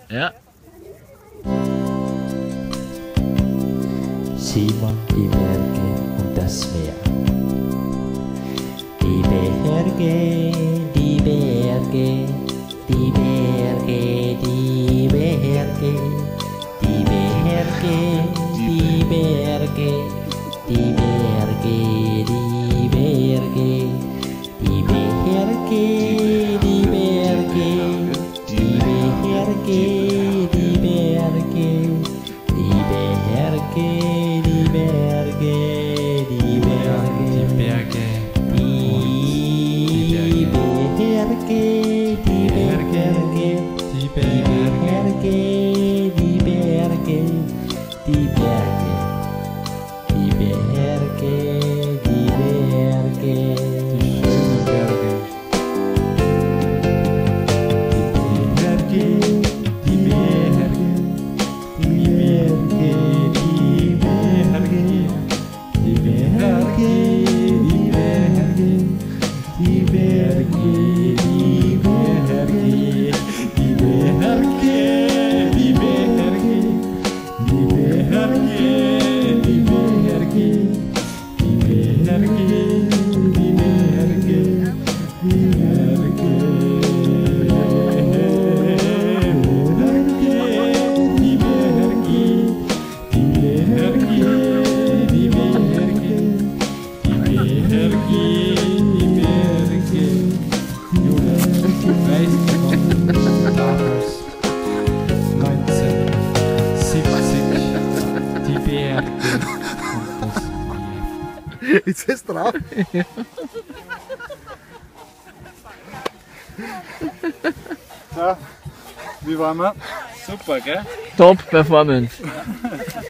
Ja. Simon, die Berge und das Meer. Die Berge, die Berge, die Berge, die Berge, die Berge, die Berge, die Berge, die Berge, die Berge, die Berge, die Berge, die Berge, die Berge, die Berge, die Berge, Die Berge. Ist es drauf? So, wie waren wir? Super, gell? Top Performance.